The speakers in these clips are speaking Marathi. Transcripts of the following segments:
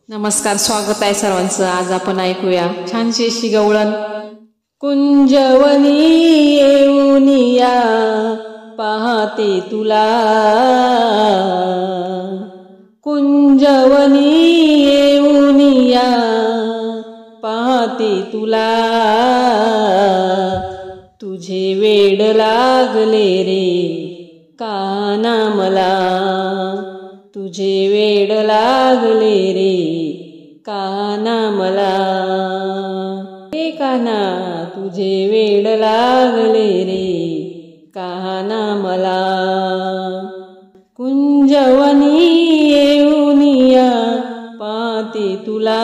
नमस्कार, स्वागत आहे सर्वांचं. आज आपण ऐकूया छानशी अशी गवळण. कुंजवनी येऊन या पाहते तुला, कुंजवनी येऊन या पाहते तुला, तुझे वेड लागले रे काना मला, तुझे वेड लागले रे काना मला, हे काना तुझे वेड लागले रे काना मला. कुंजवनी येऊन या पाहते तुला,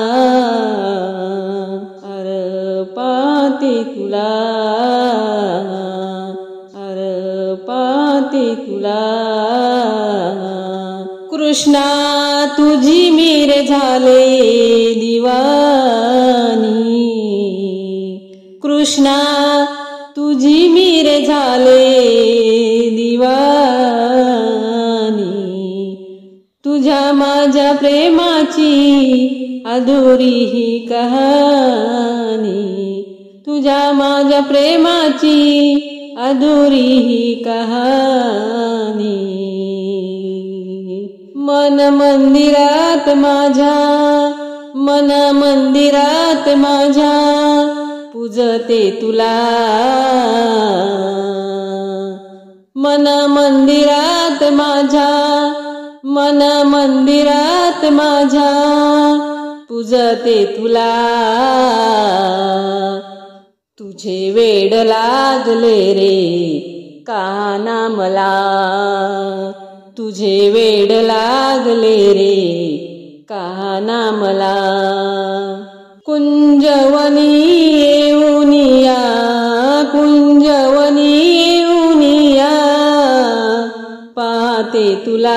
अर पाहते तुला, अर पाहते तुला. कृष्णा तुझी मीर झाले दिवानी, कृष्णा तुझी मीर झाले दिवानी, तुझ्या माझ्या प्रेमाची अधुरी ही कहाणी, तुझ्या माझ्या प्रेमाची अधुरी ही कहाणी. मन मंदिरात माझ्या, मन मंदिरात माझ्या पूजते तुला, मन मंदिरात माझ्या, मन मंदिरात माझ्या पूजते तुला, तुझे वेड लागले रे काना मला, तुझे वेड लागले रे काना मला. कुंजवनी येऊन या, कुंजवनी येऊन या पाहते तुला,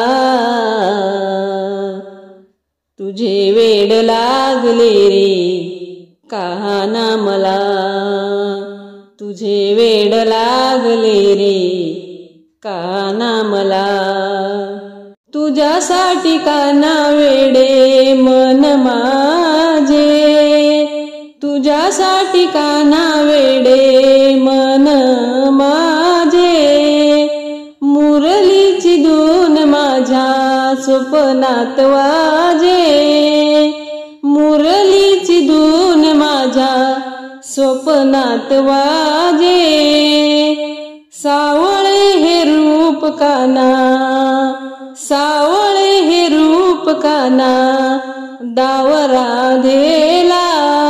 तुझे वेड लागले रे काना मला, तुझे वेड लागले रे काना मला. तुझ्यासाठी काना वेडे मन माझे, तुझ्यासाठी काना वेडे मन माझे, मुरलीची धून माझ्या स्वप्नात वाजे, मुरलीची धून माझ्या स्वप्नात वाजे. सावळे हे रूप काना, सावळे हे रूप काना डाव राधेला,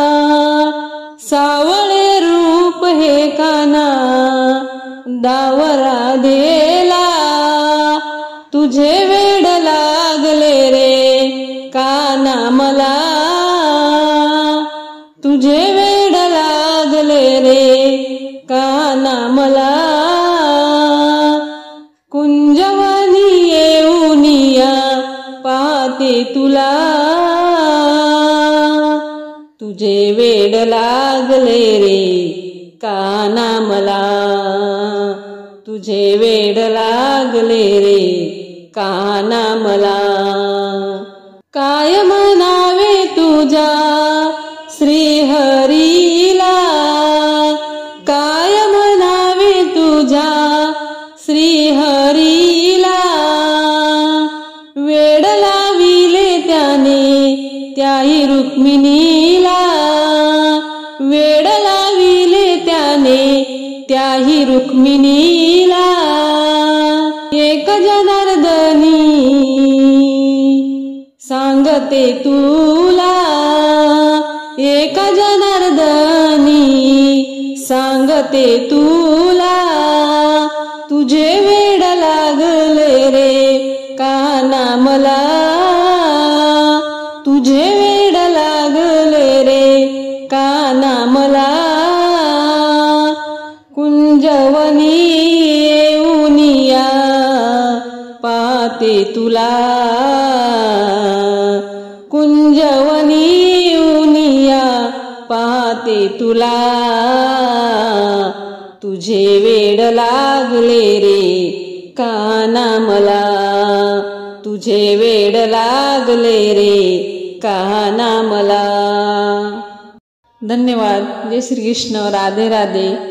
सावळे रूप हे काना डाव राधेला, तुझे वेड लागले रे काना मला, तुझे वेड लागले रे काना मला. कुंजवनी येऊन या पाहते तुला, तुझे वेड लागले रे काना मला, तुझे वेड लागले रे काना मला. काय म्हणावे तुझ्या श्रीहरीला, काय म्हणावे तुझ्या श्रीहरीला, वेड लाविले त्याने त्याही रुक्मिणीला, वेड लाविले त्याने त्याही रुक्मिणीला. एक जनार्दनी सांगते तुला, एक जनार्दनी सांगते तुला, तुझे वेड लागले रे काना मला, तुझे वेड लागले रे काना मला. कुंजवनी येऊन या पाहते तुला, कुंजवनी येऊन या पाहते तुला, तुझे वेड लागले रे काना मला, तुझे वेड लागले रे काना मला. धन्यवाद. जय श्री कृष्ण. राधे राधे.